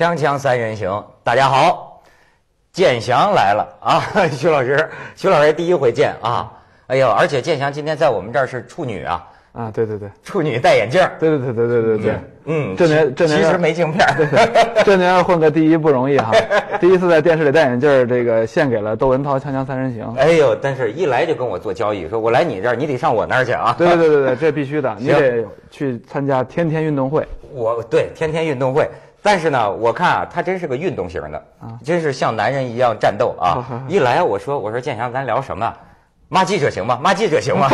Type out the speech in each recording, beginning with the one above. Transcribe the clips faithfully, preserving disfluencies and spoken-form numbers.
锵锵三人行，大家好，建祥来了啊！徐老师，徐老师第一回见啊！哎呦，而且建祥今天在我们这儿是处女啊！ 啊，对对对， 处女戴眼镜， 对对对对对对对， 嗯， 这年这年其实没镜片， 这年要混个第一不容易哈！第一次在电视里戴眼镜，这个献给了窦文涛《锵锵三人行》。 哎呦，但是一来就跟我做交易，说我来你这儿，你得上我那儿去啊！ 对对对对对，这必须的，你得去参加天天运动会。 我对天天运动会。但是呢，我看啊，他真是个运动型的，啊、真是像男人一样战斗啊！啊一来我说我说建祥，咱聊什么？骂记者行吗？骂记者行吗？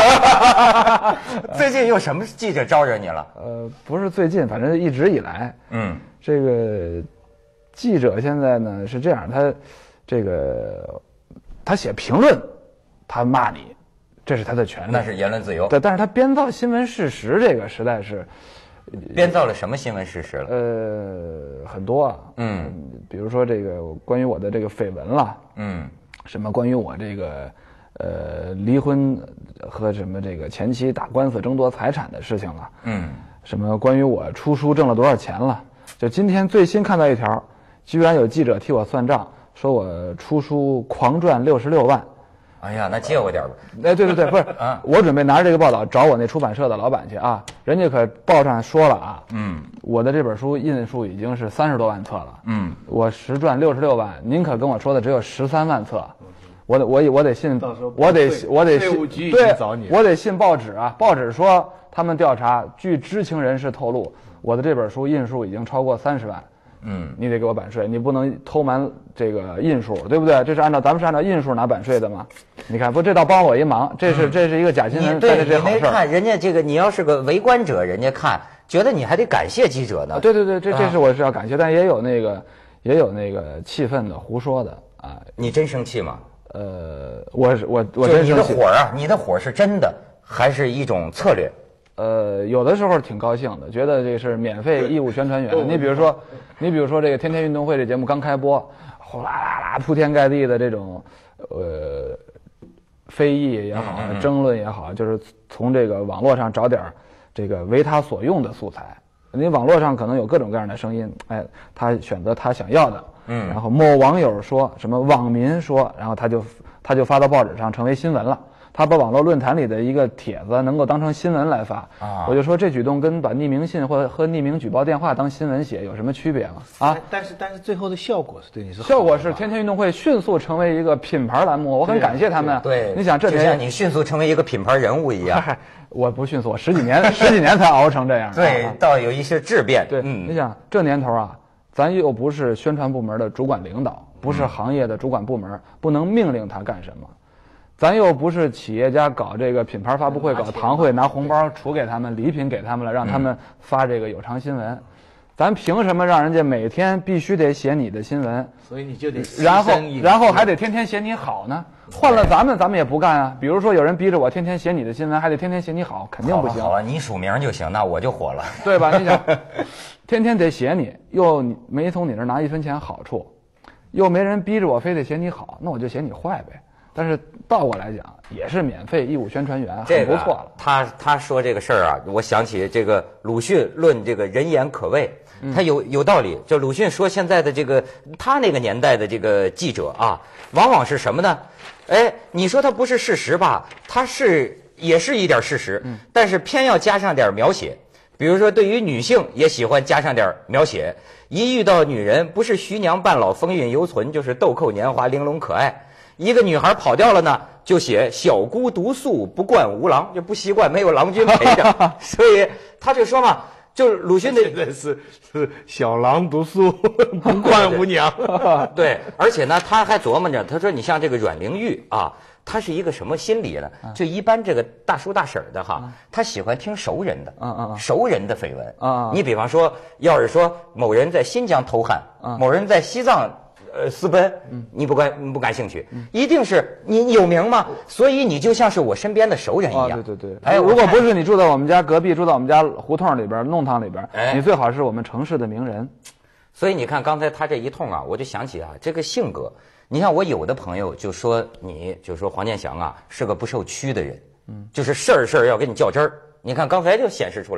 最近有什么记者招惹你了？ 呃，不是最近，反正一直以来， 嗯， 这个记者现在呢是这样，他这个他写评论，他骂你，这是他的权利， 那是言论自由。 对，但是他编造新闻事实，这个实在是。 编造了什么新闻事实了？ 呃，很多啊， 嗯， 比如说这个关于我的这个绯闻了， 嗯， 什么关于我这个呃离婚和什么这个前妻打官司争夺财产的事情了， 嗯， 什么关于我出书挣了多少钱了，就今天最新看到一条，居然有记者替我算账，说我出书狂赚六十六万。 哎呀，那借我点吧。 哎，对对对，不是啊，我准备拿着这个报道找我那出版社的老板去啊，人家可报上说了啊， 嗯， 我的这本书印数已经是三十多万册了， 嗯， 我实赚六十六万，您可跟我说的只有十三万册，我得我我得信，我得我得信，对，我得信报纸啊，报纸说他们调查，据知情人士透露，我的这本书印数已经超过三十万。 嗯， 你得给我版税，你不能偷瞒这个印数，对不对？这是按照咱们是按照印数拿版税的嘛？你看，不，这倒帮我一忙，这是、嗯、这是一个假新闻， 对， 这你没看人家这个，你要是个围观者，人家看觉得你还得感谢记者呢。 啊、对对对，这这是我是要感谢，啊、但也有那个也有那个气愤的、胡说的啊。 你真生气吗？ 呃，我我我真生气。 你的火啊，你的火是真的还是一种策略？ 呃，有的时候挺高兴的，觉得这是免费义务宣传员。你比如说，你比如说这个《天天运动会》这节目刚开播，哗啦啦啦铺天盖地的这种呃非议也好，争论也好，就是从这个网络上找点这个为他所用的素材。你网络上可能有各种各样的声音，哎，他选择他想要的，嗯，然后某网友说什么网民说，然后他就他就发到报纸上成为新闻了。他把网络论坛里的一个帖子能够当成新闻来发，啊，我就说这举动跟把匿名信或和匿名举报电话当新闻写有什么区别吗？啊， 但是但是最后的效果是对你是好效果是天天运动会迅速成为一个品牌栏目，我很感谢他们。 对， 你想这就像你迅速成为一个品牌人物一样， 我不迅速，我十几年十几年才熬成这样。 对，倒有一些质变。 对， 嗯， 你想这年头啊，咱又不是宣传部门的主管领导，不是行业的主管部门，不能命令他干什么。咱又不是企业家搞这个品牌发布会、搞堂会，拿红包储给他们、礼品给他们了，让他们发这个有偿新闻。咱凭什么让人家每天必须得写你的新闻？ 所以你就得然后然后还得天天写你好呢？换了咱们，咱们也不干啊。比如说有人逼着我天天写你的新闻，还得天天写你好，肯定不行。 好了，你署名就行，那我就火了， 对吧？你想，天天得写你，又没从你那儿拿一分钱好处，又没人逼着我非得写你好，那我就写你坏呗。但是倒过来讲，也是免费义务宣传员， 这很不错了。 他他说这个事儿啊，我想起这个鲁迅论这个人言可畏，他有有道理。就鲁迅说，现在的这个他那个年代的这个记者啊，往往是什么呢？哎，你说他不是事实吧？他是也是一点事实，但是偏要加上点描写。比如说，对于女性也喜欢加上点描写。一遇到女人，不是徐娘半老风韵犹存，就是豆蔻年华玲珑可爱。一个女孩跑掉了呢，就写小姑独宿不惯无郎，就不习惯没有郎君陪着，所以他就说嘛，就是鲁迅的现在是是小郎独宿不惯无娘， 对，而且呢，他还琢磨着，他说你像这个阮玲玉啊，他是一个什么心理呢？就一般这个大叔大婶的哈，他喜欢听熟人的，嗯嗯，熟人的绯闻啊。你比方说，要是说某人在新疆偷汉，某人在西藏。呃，私奔，你不感你不感兴趣，一定是你有名嘛，所以你就像是我身边的熟人一样。 啊、对对对，哎，如果不是你住在我们家隔壁，住在我们家胡同里边、弄堂里边，哎，你最好是我们城市的名人。 所以你看刚才他这一通啊，我就想起啊，这个性格，你看我有的朋友就说你，就说黄健翔啊是个不受屈的人，嗯，就是事儿事儿要跟你较真儿。你看刚才就显示出来，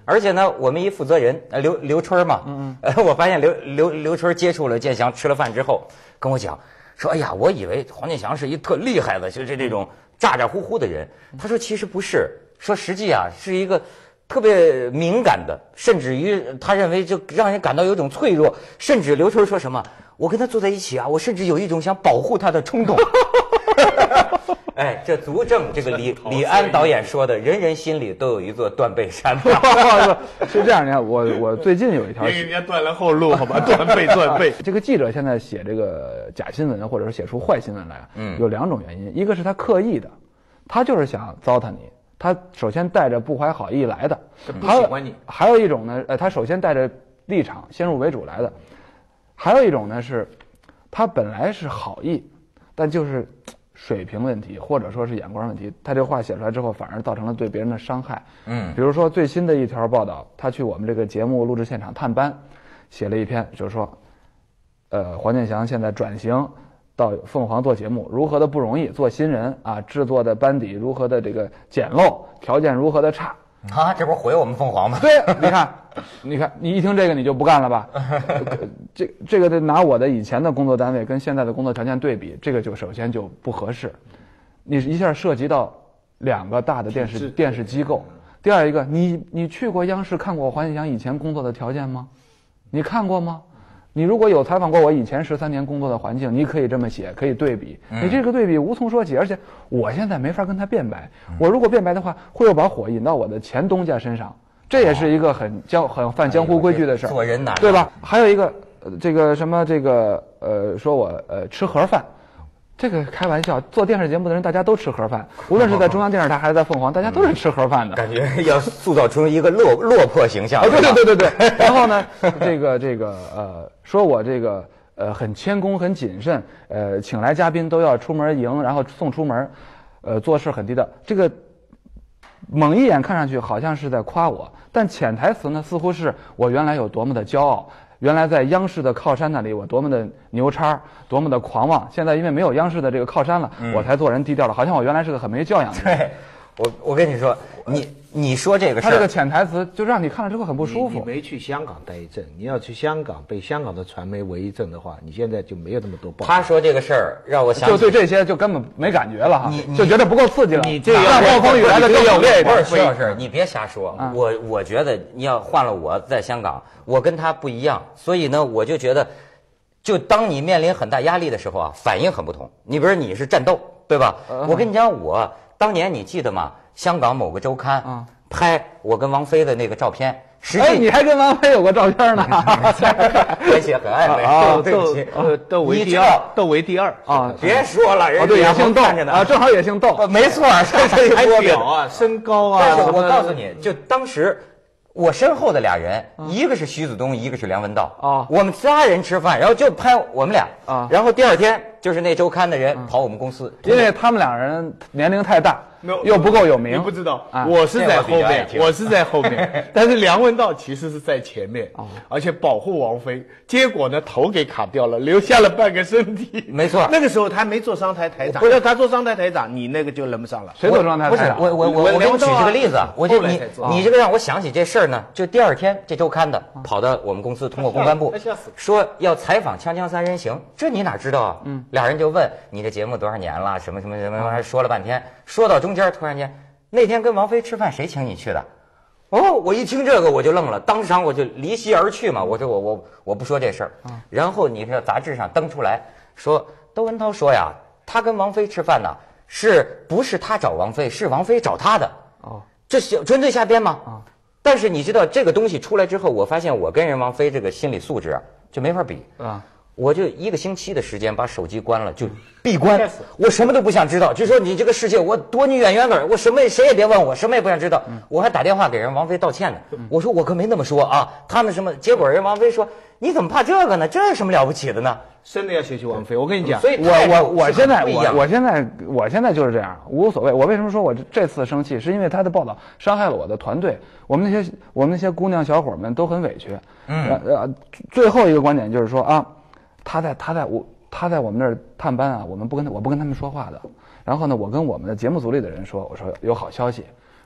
而且呢，我们一负责人呃刘刘春嘛，嗯嗯，呃，我发现刘刘刘春接触了建祥，吃了饭之后跟我讲说，哎呀，我以为黄建祥是一特厉害的，就是这种咋咋呼呼的人。他说其实不是，说实际啊是一个特别敏感的，甚至于他认为就让人感到有一种脆弱，甚至刘春说什么，我跟他坐在一起啊，我甚至有一种想保护他的冲动。哎，这足证这个李李安导演说的，人人心里都有一座断背山。 是这样的，我我最近有一条， 给人家断了后路，好吧，断背断背。 这个记者现在写这个假新闻，或者是写出坏新闻来，嗯，有两种原因，一个是他刻意的，他就是想糟蹋你，他首先带着不怀好意来的， 不喜欢你； 还有一种呢，呃，他首先带着立场先入为主来的，还有一种呢是，他本来是好意，但就是水平问题，或者说是眼光问题，他这话写出来之后，反而造成了对别人的伤害。嗯，比如说最新的一条报道，他去我们这个节目录制现场探班，写了一篇，就是说，呃，黄健翔现在转型到凤凰做节目，如何的不容易，做新人啊，制作的班底如何的这个简陋，条件如何的差。 啊，这不是毁我们凤凰吗？ 对，你看，你看，你一听这个你就不干了吧？这这个得拿我的以前的工作单位跟现在的工作条件对比，这个就首先就不合适。你一下涉及到两个大的电视电视机构。第二一个，你你去过央视看过黄健翔以前工作的条件吗？你看过吗？你如果有采访过我以前十三年工作的环境，你可以这么写，可以对比。你这个对比无从说起，而且我现在没法跟他辩白。我如果辩白的话，会有把火引到我的前东家身上，这也是一个很江很犯江湖规矩的事儿， 做人难， 对吧？还有一个，呃、这个什么这个呃，说我呃吃盒饭。这个开玩笑，做电视节目的人大家都吃盒饭，无论是在中央电视台还是在凤凰，大家都是吃盒饭的。 感觉要塑造出一个落落魄形象。 哦，对对对对对。然后呢，这个这个呃，说我这个呃很谦恭很谨慎，呃，请来嘉宾都要出门迎，然后送出门，呃，做事很低调。这个猛一眼看上去好像是在夸我，但潜台词呢，似乎是我原来有多么的骄傲。原来在央视的靠山那里，我多么的牛叉，多么的狂妄。现在因为没有央视的这个靠山了，嗯、我才做人低调了。好像我原来是个很没教养的人。 对，我我跟你说，你你说这个事儿， 他这个潜台词就让你看了之后很不舒服。 你, 你没去香港待一阵，你要去香港被香港的传媒围一阵的话，你现在就没有那么多报道。 他说这个事儿让我想就对这些就根本没感觉了哈， 你就觉得不够刺激了。 你这个让暴风雨来的更猛烈一点。 徐老师，你别瞎说。嗯、我我觉得你要换了我在香港，我跟他不一样，所以呢，我就觉得，就当你面临很大压力的时候啊，反应很不同。你比如你是战斗，对吧？嗯、我跟你讲，我当年你记得吗？香港某个周刊。嗯拍我跟王菲的那个照片，实际、 哎、你还跟王菲有过照片呢， 而且很暧昧。 啊，对不起，呃，窦唯第二，窦唯第二啊， 别说了，人家也姓窦着呢啊，正好也姓窦， 没错，这还表啊，身高啊。 但是我告诉你，就当时我身后的俩人，一个是徐子东，一个是梁文道啊，我们仨人吃饭，然后就拍我们俩啊，然后第二天就是那周刊的人跑我们公司， 因为他们两人年龄太大。又不够有名， 你不知道，我是在后面，我是在后面，但是梁文道其实是在前面，而且保护王菲，结果呢头给卡掉了，留下了半个身体。 没错， 那个时候他没做商台台长，不是他做商台台长，你那个就轮不上了。 谁做商台台长？ 不是我我我我给你举这个例子，我就你你这个让我想起这事儿呢，就第二天这周刊的跑到我们公司，通过公关部说要采访《锵锵三人行》，这你哪知道啊？嗯，俩人就问你这节目多少年了，什么什么什么玩意儿，说了半天，说到中间突然间。那天跟王菲吃饭，谁请你去的？哦，我一听这个我就愣了，当场我就离席而去嘛。我说我我我不说这事儿。然后你这杂志上登出来说，窦文涛说呀，他跟王菲吃饭呢，是不是他找王菲，是王菲找他的？哦，这是纯粹瞎编吗？啊！但是你知道这个东西出来之后，我发现我跟人王菲这个心理素质啊，就没法比啊。我就一个星期的时间把手机关了，就闭关，我什么都不想知道。就说你这个世界，我躲你远远点，我什么谁也别问我，什么也不想知道。我还打电话给人王菲道歉呢，我说我可没那么说啊，他们什么？结果人王菲说你怎么怕这个呢？这有什么了不起的呢？ 真的要学习王菲，我跟你讲， 所以我我我现在我我现在我现在就是这样，无所谓。我为什么说我这次生气，是因为他的报道伤害了我的团队，我们那些我们那些姑娘小伙们都很委屈。嗯，呃，最后一个观点就是说啊。他在他在我他在我们那儿探班啊，我们不跟他我不跟他们说话的。然后呢，我跟我们的节目组里的人说，我说有好消息，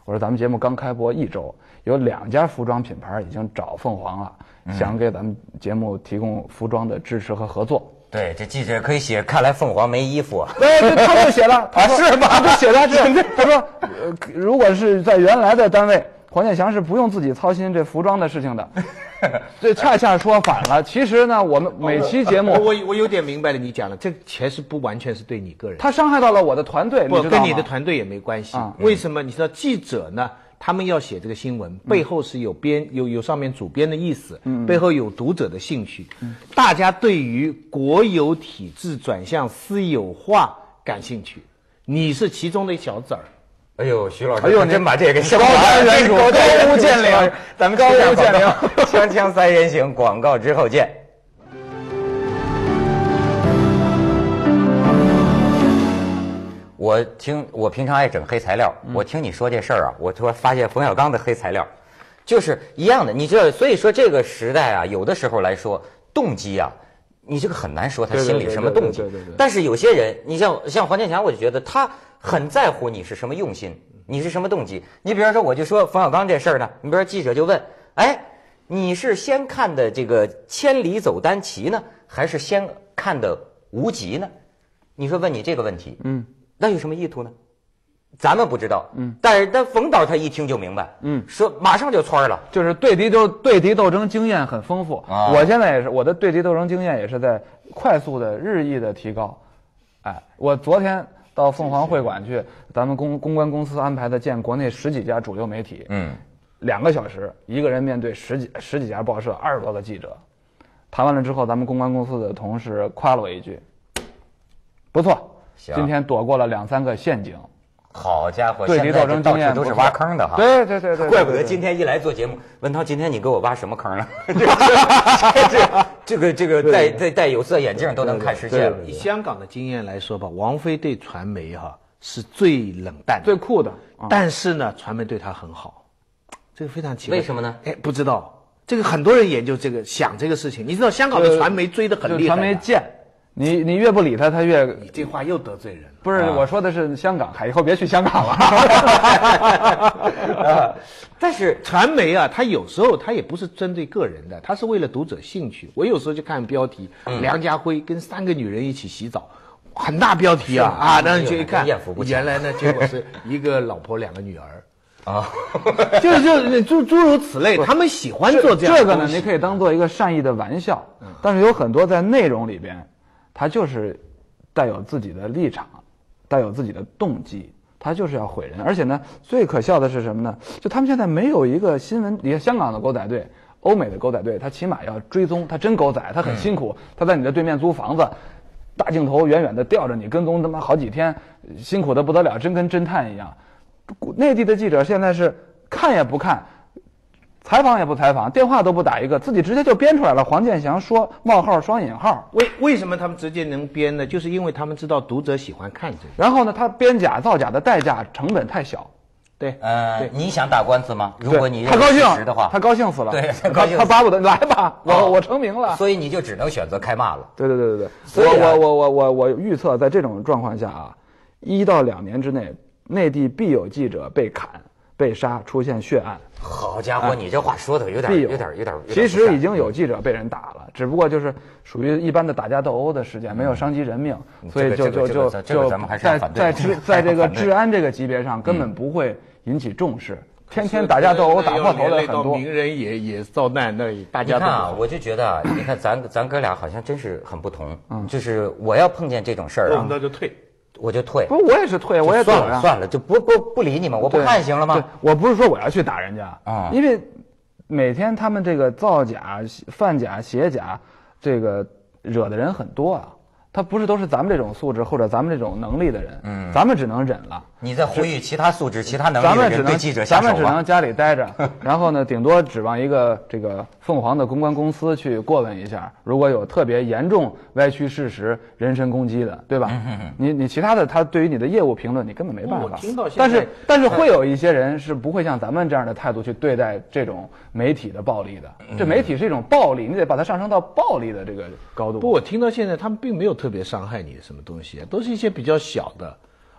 我说咱们节目刚开播一周，有两家服装品牌已经找凤凰了，嗯、想给咱们节目提供服装的支持和合作。 对，这记者可以写，看来凤凰没衣服啊。 对对，他就写了， 啊是吗？ 他就写的是，他说，呃，如果是在原来的单位，黄健翔是不用自己操心这服装的事情的。这恰恰说反了。其实呢，我们每期节目， 我我我有点明白了你讲了，这其实不完全是对你个人， 他伤害到了我的团队， 不你知道吗？ 跟你的团队也没关系。 啊、 为什么？你知道记者呢？他们要写这个新闻，背后是有编有有上面主编的意思，嗯，背后有读者的兴趣，嗯，大家对于国有体制转向私有化感兴趣，你是其中的一小子儿。 哎呦，徐老师， 哎呦， 真把这个给升高瞻远瞩，高屋建瓴， 咱们高屋建瓴，锵锵三人行，广告之后见。我听我平常爱整黑材料，我听你说这事儿啊，我突然发现冯小刚的黑材料，就是一样的。你知道，所以说这个时代啊，有的时候来说动机啊，你这个很难说他心里什么动机。但是有些人，你像像黄健翔，我就觉得他很在乎你是什么用心，你是什么动机。你比方说，我就说冯小刚这事儿呢，你比如说记者就问，哎，你是先看的这个千里走单骑呢，还是先看的无极呢？你说问你这个问题，嗯。那有什么意图呢？咱们不知道，嗯，但是但冯导他一听就明白，嗯，说马上就窜了， 就是对敌斗对敌斗争经验很丰富。啊、我现在也是，我的对敌斗争经验也是在快速的、日益的提高。哎，我昨天到凤凰会馆去，咱们公公关公司安排的见国内十几家主流媒体，嗯，两个小时，一个人面对十几十几家报社，二十多个记者，谈完了之后，咱们公关公司的同事夸了我一句，不错。今天躲过了两三个陷阱， 好家伙！ 对敌斗争经验都是挖坑的哈。 对对对对， 怪不得今天一来做节目，文涛，今天你给我挖什么坑呢？这个这个戴戴戴有色眼镜都能看世界了。 以香港的经验来说吧，王菲对传媒哈是最冷淡、 最酷的， 但是呢，传媒对她很好，这个非常奇怪。 为什么呢？ 哎，不知道。这个很多人研究这个，想这个事情。你知道香港的传媒追得很厉害， 传媒贱。你你越不理他，他越你这话又得罪人了。 不是、啊、我说的是香港，以后别去香港了。 啊、但是传媒啊，它有时候它也不是针对个人的，它是为了读者兴趣。我有时候就看标题，嗯、梁家辉跟三个女人一起洗澡，很大标题啊啊！然后就一看，原来呢，结果是一个老婆两个女儿。啊，就就诸诸如此类，他们喜欢做这样的这个呢，你可以当做一个善意的玩笑，嗯、但是有很多在内容里边。他就是带有自己的立场，带有自己的动机，他就是要毁人。而且呢，最可笑的是什么呢？就他们现在没有一个新闻，你看香港的狗仔队、欧美的狗仔队，他起码要追踪，他真狗仔，他很辛苦，他在你的对面租房子，大镜头远远的吊着你，跟踪他妈好几天，辛苦的不得了，真跟侦探一样。内地的记者现在是看也不看。采访也不采访，电话都不打一个，自己直接就编出来了。黄健翔说冒号双引号， 为为什么他们直接能编呢？就是因为他们知道读者喜欢看这个。 然后呢，他编假造假的代价成本太小。 对， 呃，对你想打官司吗？如果你他高兴的话， 他高兴死了。 对，他高兴， 他巴不得来吧，我、哦、我成名了。 所以你就只能选择开骂了。 对对对对对，我我我我我我预测在这种状况下啊，一到两年之内，内地必有记者被砍、被杀，出现血案。 好家伙，啊、你这话说的有点有点有点。 其实已经有记者被人打了，只不过就是属于一般的打架斗殴的事件，没有伤及人命， 嗯、 所以就就就就在在治在这个治安这个级别上根本不会引起重视。天天打架斗殴、打破头的很多， 名人也也遭难，那大家都。你看啊，我就觉得啊，你看咱咱哥俩好像真是很不同。嗯，就是我要碰见这种事儿啊， 那就退。 我就退， 不是我也是退，我也算了算了，就不不不理你们，我不看行了吗？ 我不是说我要去打人家啊，因为每天他们这个造假、贩假、写假，这个惹的人很多啊。他不是都是咱们这种素质或者咱们这种能力的人，嗯，咱们只能忍了。 你在呼吁其他素质、其他能力的人对记者下手吧？ 咱们只能家里待着，然后呢，顶多指望一个这个凤凰的公关公司去过问一下，如果有特别严重歪曲事实、人身攻击的，对吧？嗯、你你其他的，他对于你的业务评论，你根本没办法。 我听到现在， 但是但是会有一些人是不会像咱们这样的态度去对待这种媒体的暴力的。嗯、这媒体是一种暴力，你得把它上升到暴力的这个高度。 不，我听到现在他们并没有特别伤害你的什么东西，都是一些比较小的。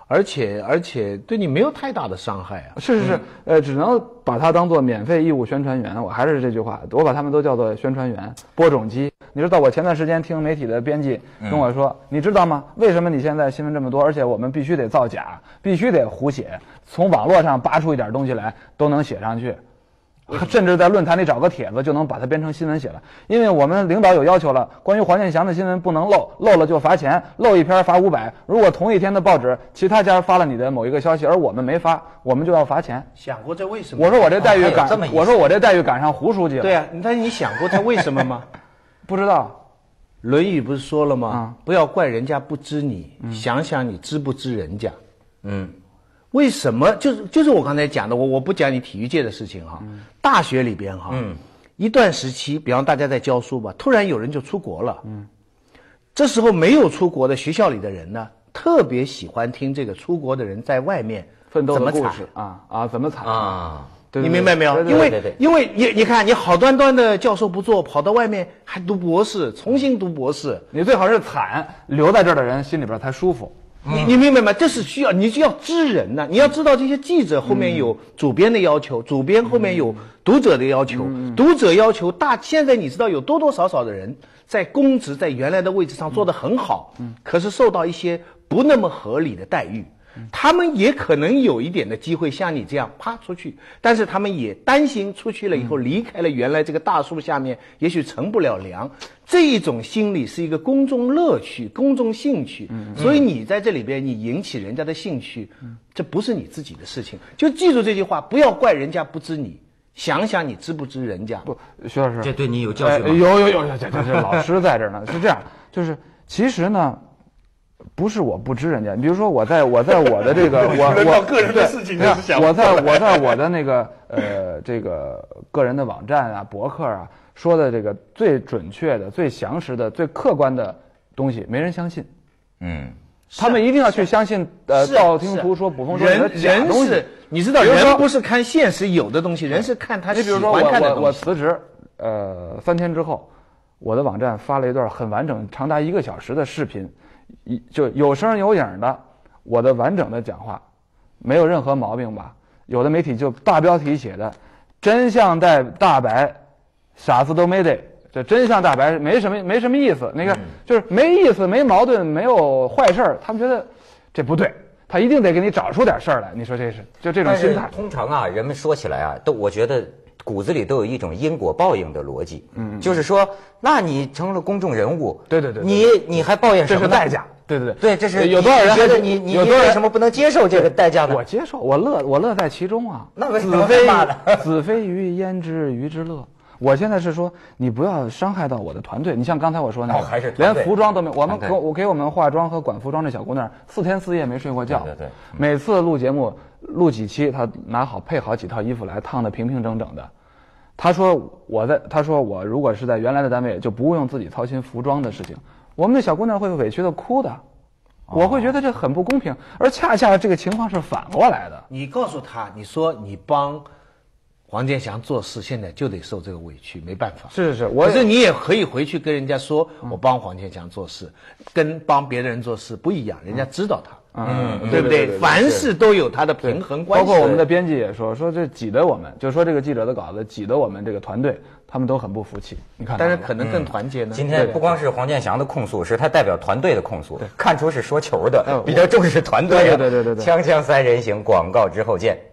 而且而且对你没有太大的伤害啊。 是是是，呃，只能把它当做免费义务宣传员。我还是这句话，我把他们都叫做宣传员、播种机。你知道，我前段时间听媒体的编辑跟我说，嗯、你知道吗？为什么你现在新闻这么多，而且我们必须得造假，必须得胡写，从网络上扒出一点东西来都能写上去。甚至在论坛里找个帖子就能把它编成新闻写了，因为我们领导有要求了，关于黄健翔的新闻不能漏，漏了就罚钱，漏一篇罚五百。如果同一天的报纸其他家发了你的某一个消息，而我们没发，我们就要罚钱。 想过这为什么？ 我说我这待遇赶， 哦、 我说我这待遇赶上胡书记了。 对啊，但你想过他为什么吗？ 不知道。 《论语》不是说了吗？ 嗯、 不要怪人家不知你，嗯、想想你知不知人家。 嗯。 为什么？就是就是我刚才讲的，我我不讲你体育界的事情哈，嗯、大学里边哈，嗯、一段时期，比方大家在教书吧，突然有人就出国了，嗯，这时候没有出国的学校里的人呢，特别喜欢听这个出国的人在外面奋斗的故事啊啊，怎么惨啊？ 你明白没有？因为因为你你看，你好端端的教授不做，跑到外面还读博士，重新读博士， 你最好是惨，留在这儿的人心里边才舒服。 你你明白吗？这是需要，你就要知人呐、啊。你要知道这些记者后面有主编的要求，嗯、主编后面有读者的要求，嗯、读者要求大。现在你知道有多多少少的人在公职在原来的位置上做得很好，嗯、可是受到一些不那么合理的待遇。他们也可能有一点的机会像你这样啪出去，但是他们也担心出去了以后离开了原来这个大树下面，也许乘不了凉。这一种心理是一个公众乐趣、公众兴趣，所以你在这里边你引起人家的兴趣，这不是你自己的事情。就记住这句话，不要怪人家不知你，想想你知不知人家。 不，徐老师， 这对你有教训吗？ 呃、有有有有，这这这老师在这儿呢。是这样，就是其实呢。不是我不知人家，你比如说我在我在我的这个我我个人的事情就是想我在我在我的那个呃这个个人的网站啊博客啊说的这个最准确的最详实的最客观的东西没人相信， 嗯， 他们一定要去相信呃道听途说捕风捉影的假东西。 你知道人不是看现实有的东西，人是看他喜欢看的东西。 我我辞职呃三天之后，我的网站发了一段很完整长达一个小时的视频。一就有声有影的，我的完整的讲话，没有任何毛病吧？有的媒体就大标题写的“真相大大白，傻子都没得”，这真相大白没什么没什么意思。那个、嗯、就是没意思、没矛盾、没有坏事儿，他们觉得这不对，他一定得给你找出点事儿来。你说这是就这种心态。 通常啊，人们说起来啊，都我觉得。骨子里都有一种因果报应的逻辑，嗯，就是说，那你成了公众人物， 对对对， 你你还抱怨什么？ 这是代价，对对对， 对，这是有多少人觉得你你你为什么不能接受这个代价呢？ 我接受，我乐，我乐在其中啊。 那为什么被骂呢？ 子非鱼，焉知鱼之乐？我现在是说，你不要伤害到我的团队。你像刚才我说那个， 哦、还是连服装都没有。我们给我给我们化妆和管服装这小姑娘，四天四夜没睡过觉。 对对对，嗯、 每次录节目录几期，她拿好配好几套衣服来，烫得平平整整的。他说我在，他说我如果是在原来的单位，就不用自己操心服装的事情。我们的小姑娘会委屈的哭的，我会觉得这很不公平，而恰恰这个情况是反过来的。 你告诉他，你说你帮黄健翔做事，现在就得受这个委屈，没办法。 是是是，我可是你也可以回去跟人家说，我帮黄健翔做事，嗯、跟帮别的人做事不一样，人家知道他。 嗯， 对不对？凡事都有它的平衡关系。 包括我们的编辑也说，说这挤得我们，就是说这个记者的稿子挤得我们这个团队，他们都很不服气。你看， 但是可能更团结呢。 今天不光是黄健翔的控诉，是他代表团队的控诉，看出是说球的，比较重视团队。 对对对对对。 锵锵三人行，广告之后见。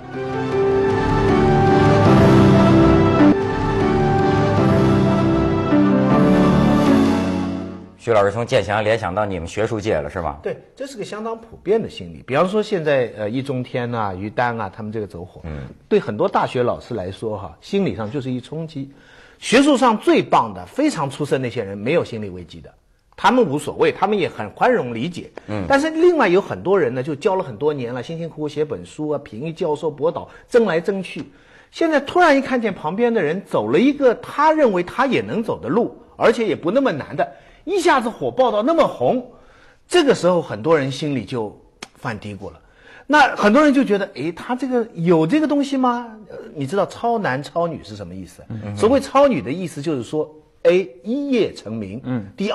徐老师从健翔联想到你们学术界了，是吧？ 对，这是个相当普遍的心理。比方说现在呃易中天啊、于丹啊，他们这个走火，嗯，对很多大学老师来说哈，心理上就是一冲击。学术上最棒的、非常出色那些人没有心理危机的，他们无所谓，他们也很宽容理解。嗯，但是另外有很多人呢，就教了很多年了，辛辛苦苦写本书啊，评议教授、博导，争来争去，现在突然一看见旁边的人走了一个他认为他也能走的路，而且也不那么难的。一下子火爆到那么红，这个时候很多人心里就犯嘀咕了。那很多人就觉得，诶，他这个有这个东西吗？呃，你知道超男超女是什么意思？嗯、所谓超女的意思就是说 ，A 一夜成名，嗯，第二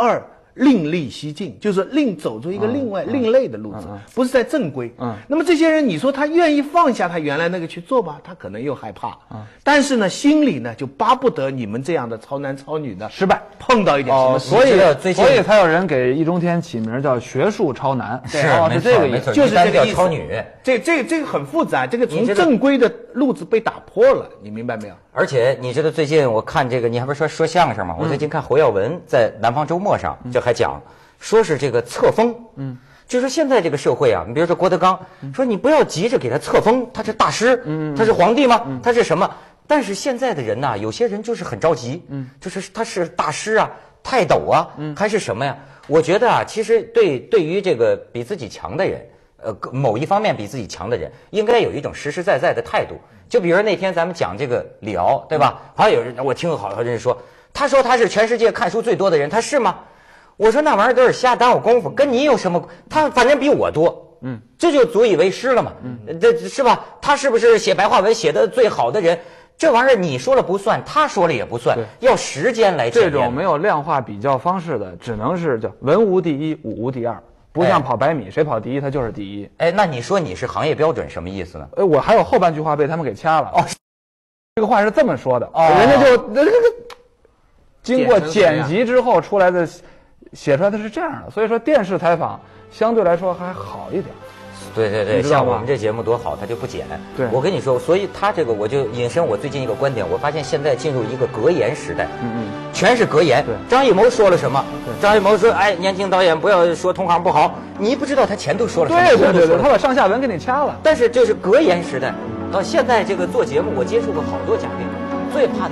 另立西进，就是另走出一个另外、另类的路子，不是在正规。嗯，那么这些人，你说他愿意放下他原来那个去做吧，他可能又害怕。嗯，但是呢，心里呢就巴不得你们这样的超男超女的失败， 碰到一点什么， 所以最近所以才有人给易中天起名叫学术超男。 是， 是这个意思， 就是这个意思。 超女， 这这这个很复杂，这个从正规的路子被打破了，你明白没有？ 而且你知道最近我看这个，你还不是说说相声吗？我最近看侯耀文在南方周末上就还讲。说是这个册封，嗯，就是现在这个社会啊，你比如说郭德纲，说你不要急着给他册封，他是大师，嗯，他是皇帝吗？他是什么？但是现在的人呐，有些人就是很着急，嗯，就是他是大师啊，泰斗啊，嗯，还是什么呀？我觉得啊，其实对对于这个比自己强的人，呃，某一方面比自己强的人，应该有一种实实在在的态度。就比如那天咱们讲这个李敖，对吧？好像有人我听好多人说，他说他是全世界看书最多的人，他是吗？我说那玩意儿都是瞎耽误功夫，跟你有什么？他反正比我多，嗯，这就足以为师了嘛，嗯，这是吧？他是不是写白话文写的最好的人？这玩意儿你说了不算，他说了也不算，要时间来检验。 这种没有量化比较方式的，只能是叫文无第一，武无第二，不像跑百米，哎、谁跑第一他就是第一。 哎，那你说你是行业标准什么意思呢？ 哎，我还有后半句话被他们给掐了。哦，这个话是这么说的，哦、人家就那这个经过剪辑之后出来的。写出来的是这样的，所以说电视采访相对来说还好一点。 对对对，像我们这节目多好，他就不剪。 对， 我跟你说，所以他这个我就引申我最近一个观点，我发现现在进入一个格言时代，嗯嗯，全是格言。 对， 张艺谋说了什么？张艺谋说：“哎，年轻导演不要说同行不好。”你不知道他前头说了什么？ 对对对对，他把上下文给你掐了。 但是这是格言时代，到现在这个做节目，我接触过好多嘉宾，最怕。